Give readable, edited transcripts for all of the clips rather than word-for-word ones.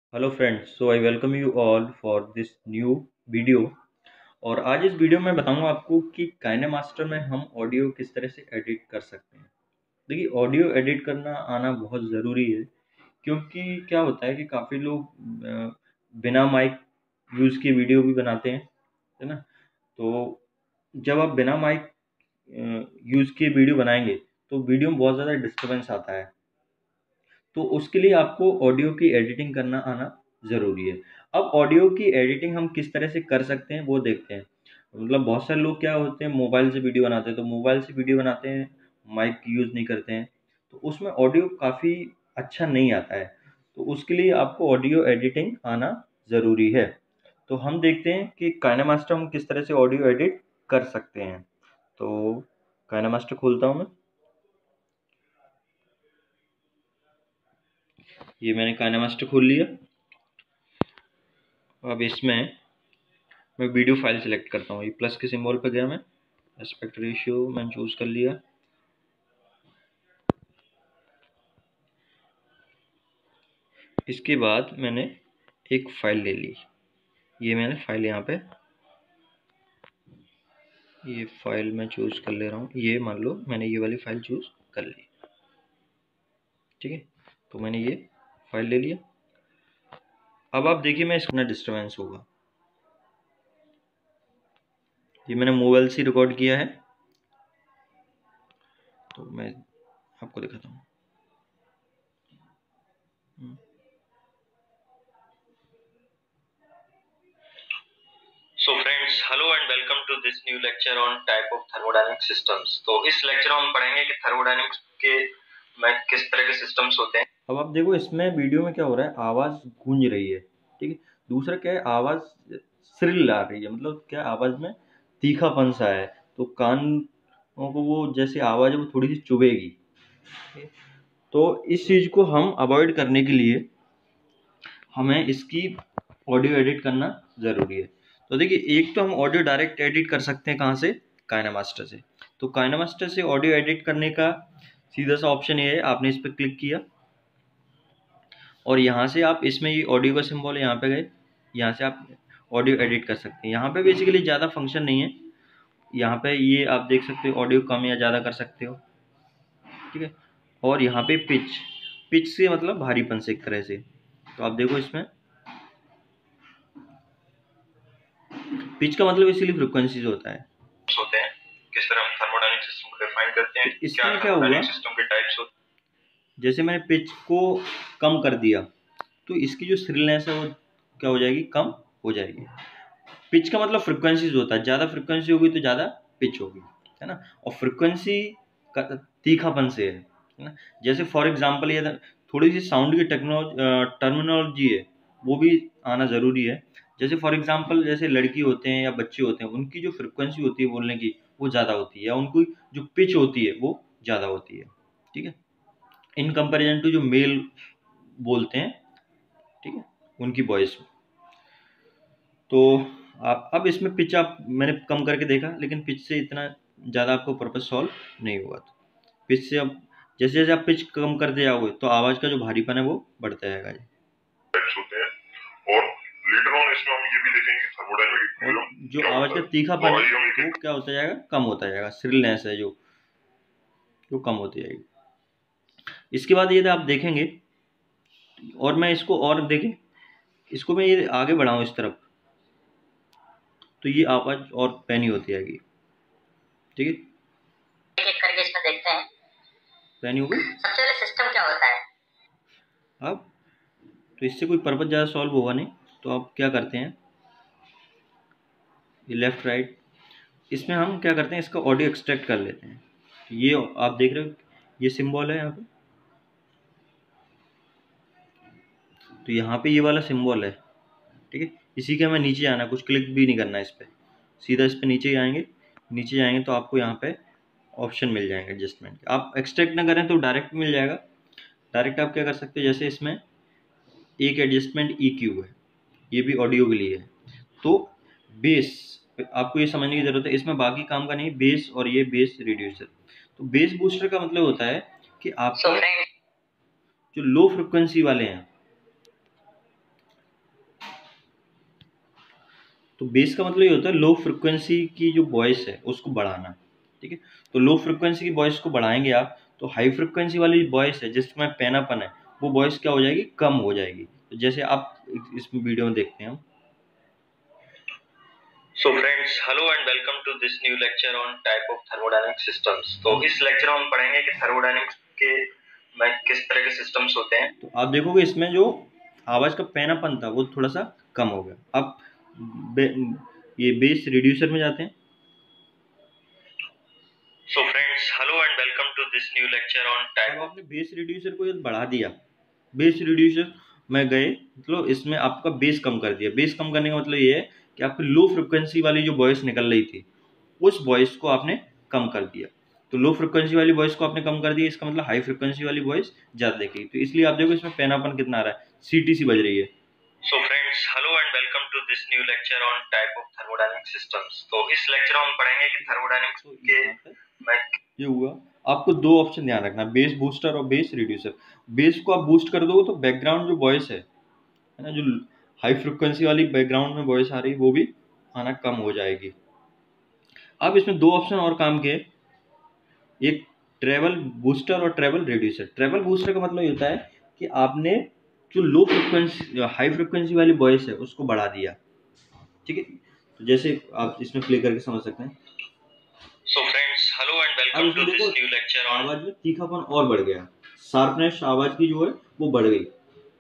Hello friends, so I welcome you all for this new video. और आज इस video में बताऊंगा आपको कि काइनेमास्टर में हम ऑडियो किस तरह से एडिट कर सकते हैं। देखिए, ऑडियो एडिट करना आना बहुत ज़रूरी है, क्योंकि क्या होता है कि काफ़ी लोग बिना माइक यूज़ किए वीडियो भी बनाते हैं, है ना। तो जब आप बिना माइक यूज़ किए वीडियो बनाएंगे तो वीडियो में बहुत ज़्यादा डिस्टर्बेंस आता है। तो उसके लिए आपको ऑडियो की एडिटिंग करना आना ज़रूरी है। अब ऑडियो की एडिटिंग हम किस तरह से कर सकते हैं वो देखते हैं। मतलब बहुत सारे लोग क्या होते हैं, मोबाइल से वीडियो बनाते हैं, तो मोबाइल से वीडियो बनाते हैं, माइक यूज़ नहीं करते हैं, तो उसमें ऑडियो काफ़ी अच्छा नहीं आता है। तो उसके लिए आपको ऑडियो एडिटिंग आना ज़रूरी है। तो हम देखते हैं कि काइनेमास्टर हम किस तरह से ऑडियो एडिट कर सकते हैं। तो काइनेमास्टर खोलता हूँ मैं। ये मैंने काइनेमास्टर खोल लिया। अब इसमें मैं वीडियो फाइल सेलेक्ट करता हूँ। ये प्लस के सिंबल पे गया, मैं एस्पेक्ट रेशियो मैंने चूज़ कर लिया। इसके बाद मैंने एक फ़ाइल ले ली। ये मैंने फ़ाइल यहाँ पे, ये फ़ाइल मैं चूज़ कर ले रहा हूँ। ये मान लो मैंने ये वाली फ़ाइल चूज़ कर ली, ठीक है। तो मैंने ये फ़ाइल ले लिया। अब आप देखिए, मैं इसका डिस्टर्बेंस होगा। ये मैंने मोबाइल से रिकॉर्ड किया है, तो मैं आपको दिखाता हूँ। So friends, hello and welcome to this new lecture on type of thermodynamic systems. तो इस लेक्चर में हम पढ़ेंगे कि थर्मोडायनेमिक्स के में किस तरह के सिस्टम्स होते हैं। अब आप देखो, इसमें वीडियो में क्या हो रहा है, आवाज़ गूंज रही है, ठीक है। दूसरा क्या है, आवाज़ श्रिल आ रही है, मतलब क्या, आवाज़ में तीखापन सा है, तो कान को वो जैसे आवाज़ है वो थोड़ी सी चुभेगी। तो इस चीज़ को हम अवॉइड करने के लिए हमें इसकी ऑडियो एडिट करना ज़रूरी है। तो देखिए, एक तो हम ऑडियो डायरेक्ट एडिट कर सकते हैं, कहाँ से, काइनेमास्टर से। तो काइनेमास्टर से ऑडियो एडिट करने का सीधा सा ऑप्शन ये है, आपने इस पर क्लिक किया और यहाँ से आप इसमें ये ऑडियो का सिंबल है, यहाँ पे गए, यहाँ से आप ऑडियो एडिट कर सकते हैं। यहाँ पे बेसिकली ज़्यादा फंक्शन नहीं है। यहाँ पे ये आप देख सकते हो, ऑडियो कम या ज़्यादा कर सकते हो, ठीक है। और यहाँ पे पिच, पिच से मतलब भारीपन से एक तरह से। तो आप देखो, इसमें पिच का मतलब इसीलिए फ्रिक्वेंसीज होता है, होते हैं। किस तरह हम थर्मोडायनेमिक सिस्टम को डिफाइन करते हैं, तो इसमें क्या हुआ, सिस्टम के टाइप्स होते। जैसे मैंने पिच को कम कर दिया तो इसकी जो श्रिलनेस है वो क्या हो जाएगी, कम हो जाएगी। पिच का मतलब फ्रिक्वेंसीज होता है, ज़्यादा फ्रिक्वेंसी होगी तो ज़्यादा पिच होगी, है ना। और फ्रिक्वेंसी का तीखापन से है ना। जैसे फॉर एग्जांपल, ये थोड़ी सी साउंड की टर्मिनोलॉजी है, वो भी आना ज़रूरी है। जैसे फॉर एग्जांपल, जैसे लड़की होते हैं या बच्चे होते हैं, उनकी जो फ्रिक्वेंसी होती है बोलने की वो ज़्यादा होती है, या उनकी जो पिच होती है वो ज़्यादा होती है, ठीक है, इन कंपेरिजन टू जो मेल बोलते हैं, ठीक है, उनकी वॉइस। तो आप अब इसमें पिच आप मैंने कम करके देखा, लेकिन पिच से इतना ज़्यादा आपको पर्पस सॉल्व नहीं हुआ। तो पिच से अब जैसे जैसे आप पिच कम करते जाओगे तो आवाज़ का जो भारीपन है वो बढ़ता जाएगा जी। होते हैं। और लेटर ऑन इसमें हम ये भी देखेंगे कि थर्मोडायनामिक इक्विलिब्रियम, जो आवाज़ का तीखापन है वो क्या होता जाएगा, कम होता जाएगा। श्रिलनेस है जो कम होती जाएगी। इसके बाद ये आप देखेंगे, और मैं इसको और देखें, इसको मैं ये आगे बढ़ाऊँ इस तरफ, तो ये आवाज़ और पैनी होती जाएगी, ठीक है। एक एक करके इसमें देखते हैं। पैनी हो गई। सबसे पहले सिस्टम क्या होता है। अब तो इससे कोई पर्पस ज़्यादा सॉल्व होगा नहीं, तो आप क्या करते हैं, ये लेफ़्ट राइट, इसमें हम क्या करते हैं, इसका ऑडियो एक्सट्रैक्ट कर लेते हैं। ये आप देख रहे हो, ये सिंबल है यहाँ पे, तो यहाँ पे ये वाला सिंबल है, ठीक है। इसी के हमें नीचे आना, कुछ क्लिक भी नहीं करना है इस पर, सीधा इस पर नीचे आएंगे। नीचे जाएंगे तो आपको यहाँ पे ऑप्शन मिल जाएंगे एडजस्टमेंट। आप एक्सट्रैक्ट ना करें तो डायरेक्ट मिल जाएगा। डायरेक्ट आप क्या कर सकते हैं, जैसे इसमें एक एडजस्टमेंट EQ है, ये भी ऑडियो के लिए है। तो बेस, आपको ये समझने की ज़रूरत है, इसमें बाकी काम का नहीं, बेस, और ये बेस रिड्यूसर। तो बेस बूस्टर का मतलब होता है कि आपका जो लो फ्रिक्वेंसी वाले हैं, तो बेस का मतलब ये होता है लो फ्रिक्वेंसी की जो वॉइस है उसको बढ़ाना, ठीक है। तो लो फ्रिक्वेंसी की वॉइस को बढ़ाएंगे आप, तो हाई फ्रिक्वेंसी वाली वॉइस है जिसमें पैनापन है वो वॉइस क्या हो जाएगी, कम हो जाएगी। तो जैसे आप इस वीडियो में देखते हैं हम। So friends, hello and welcome to this new lecture on type of thermodynamic systems. तो इस लेक्चर में हम पढ़ेंगे कि थर्मोडायनामिक्स के में किस तरह के सिस्टम्स होते हैं। तो आप देखोगे इसमें जो आवाज का पैनापन था वो थोड़ा सा कम हो गया। अब ये बेस रिड्यूसर में जाते हैं। So friends, hello and welcome to this new lecture on type. अब आपने बेस रिड्यूसर को बढ़ा दिया, बेस रिड्यूसर में गए, मतलब इसमें आपका बेस कम कर दिया। बेस कम करने का मतलब ये है कि आपकी लो फ्रिक्वेंसी वाली जो वॉइस निकल रही थी उस वॉइस को आपने कम कर दिया। तो लो फ्रिक्वेंसी वाली वॉइस को आपने कम कर दिया, इसका मतलब हाई फ्रिक्वेंसी वाली वॉइस ज्यादा देखेगी। तो इसलिए आप देखो इसमें पैनापन कितना आ रहा है, सीटीसी बज रही है। So friends, hello and welcome to this new lecture on type of thermodynamic systems. तो इस लेक्चर में हम पढ़ेंगे कि थर्मोडायनामिक्स के ये हुआ। आपको दो ऑप्शन ध्यान रखना, बेस बूस्टर और बेस रिड्यूसर। बेस को आप बूस्ट कर दोगे तो बैकग्राउंड जो वॉइस है ना, जो हाई फ्रिक्वेंसी वाली बैकग्राउंड में वॉइस आ रही है वो भी आना कम हो जाएगी। अब इसमें दो ऑप्शन और काम के, एक ट्रेवल बूस्टर और ट्रेवल रिड्यूसर। ट्रेवल बूस्टर का मतलब ये होता है कि आपने जो लो फ्रिक्वेंसी हाई फ्रिक्वेंसी वाली वॉइस है उसको बढ़ा दिया, ठीक है। तो जैसे आप इसमें प्ले करके समझ सकते हैं। सो फ्रेंड्स, हेलो एंड अब वेलकम इसमें टू देखो दिस न्यू लेक्चर ऑन। आवाज में तीखापन और बढ़ गया, शार्पनेस आवाज की जो है वो बढ़ गई।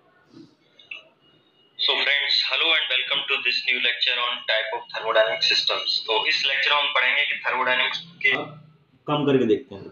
So friends, hello and welcome to this new lecture on type of thermodynamic systems. तो इस लेक्चर में हम पढ़ेंगे कि थर्मोडायनामिक्स के कम करके देखते हैं।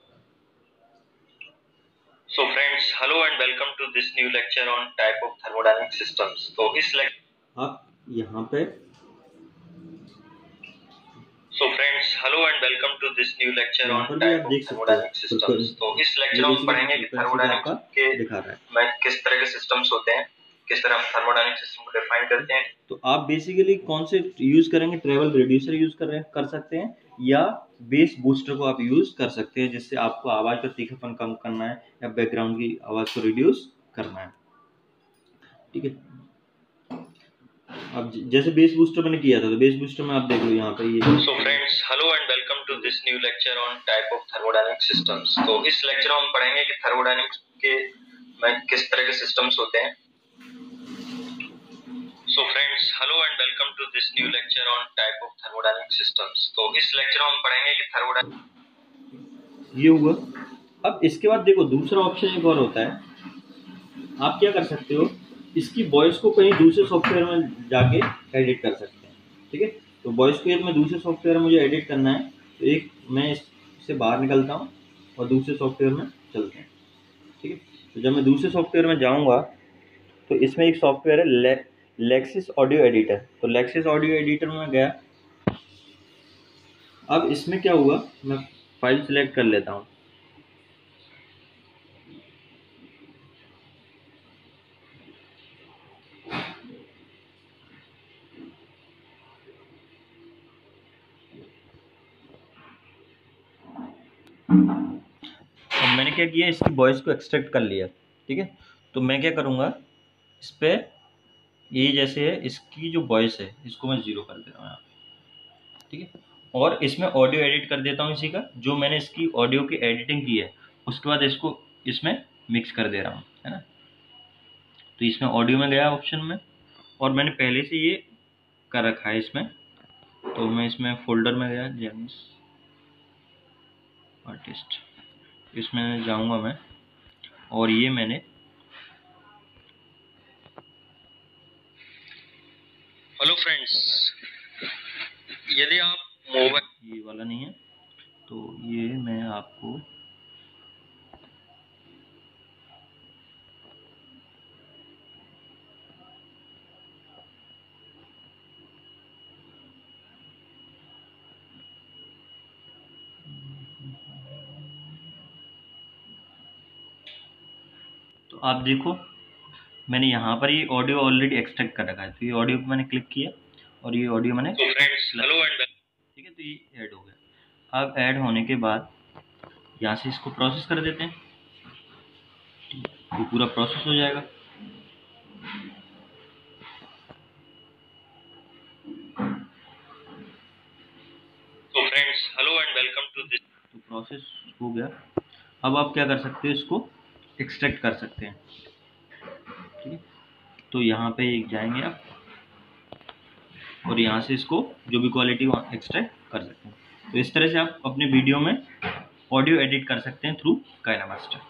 So friends, hello and welcome to this new lecture on type of thermodynamic systems. तो इस आप यहाँ पे so friends, hello and welcome to this new lecture यहाँ ऑन पर भी आप टाइप ऑफ देख सकते हो थर्मोडायनामिक सिस्टम्स। तो इस लेक्चर ये में हम बेसिकली पढ़ेंगे कि फ्रीक्वेंसी पे आपका थर्मोडायनामिक्स के दिखा रहा है। में किस तरह के सिस्टम्स होते हैं, किस तरह हम थर्मोडायनामिक सिस्टम को डिफाइन करते हैं। तो आप बेसिकली कौन से यूज करेंगे, ट्रेवल रिड्यूसर यूज कर सकते हैं या बेस बूस्टर को आप यूज कर सकते हैं, जिससे आपको आवाज का तीखापन कम करना है या बैकग्राउंड की आवाज को रिड्यूस करना है, ठीक है। अब जैसे बेस बूस्टर मैंने किया था, तो बेस बूस्टर में आप देख लो यहाँ पे ये। So friends, hello and welcome to this new lecture on type of thermodynamic systems. तो इस लेक्चर में हम पढ़ेंगे कि थर्मोडायनामिक्स के में किस तरह के सिस्टम्स होते हैं। So friends, hello and welcome to this new lecture on type of thermodynamic systems. तो इस लेक्चर में हम पढ़ेंगे कि थर्मोडायनामिक ये हुआ। अब इसके बाद देखो दूसरा ऑप्शन एक और होता है। आप क्या कर सकते हो, इसकी वॉइस को कहीं दूसरे सॉफ्टवेयर में जाके एडिट कर सकते हैं, ठीक है। तो वॉइस को यदि मैं दूसरे सॉफ्टवेयर में मुझे एडिट करना है, तो एक मैं इससे बाहर निकलता हूँ और दूसरे सॉफ्टवेयर में चलते हैं, ठीक है। तो जब मैं दूसरे सॉफ्टवेयर में जाऊँगा तो इसमें एक सॉफ्टवेयर है लेक्सिस ऑडियो एडिटर। तो लेक्सिस ऑडियो एडिटर में मैं गया। अब इसमें क्या हुआ, मैं फाइल सेलेक्ट कर लेता हूँ। अब मैंने क्या किया, इसकी वॉइस को एक्सट्रैक्ट कर लिया, ठीक है। तो मैं क्या करूँगा, इस पर ये जैसे है इसकी जो वॉइस है इसको मैं जीरो कर दे रहा हूँ यहाँ पे, ठीक है। और इसमें ऑडियो एडिट कर देता हूँ इसी का, जो मैंने इसकी ऑडियो की एडिटिंग की है उसके बाद इसको इसमें मिक्स कर दे रहा हूँ, है ना। तो इसमें ऑडियो में गया ऑप्शन में, और मैंने पहले से ये कर रखा है इसमें। तो मैं इसमें फोल्डर में गया, जेम्स आर्टिस्ट, इसमें जाऊंगा मैं, और ये मैंने हेलो फ्रेंड्स, यदि आप मोबाइल ये वाला नहीं है, तो ये मैं आपको तो आप देखो मैंने यहाँ पर ये ऑडियो ऑलरेडी एक्सट्रैक्ट कर रखा है। तो ये ऑडियो पर मैंने क्लिक किया और ये ऑडियो मैंने तो फ्रेंड्स, हेलो एंड ठीक है। तो ये ऐड हो गया। अब ऐड होने के बाद यहाँ से इसको प्रोसेस कर देते हैं, ये पूरा प्रोसेस हो जाएगा। Friends, hello and welcome to this. तो प्रोसेस हो गया। अब आप क्या कर सकते हैं, इसको एक्सट्रैक्ट कर सकते हैं। ठीक है, तो यहाँ पे जाएंगे आप और यहाँ से इसको जो भी क्वालिटी एक्सट्रैक्ट कर सकते हैं। तो इस तरह से आप अपने वीडियो में ऑडियो एडिट कर सकते हैं थ्रू काइनामास्टर।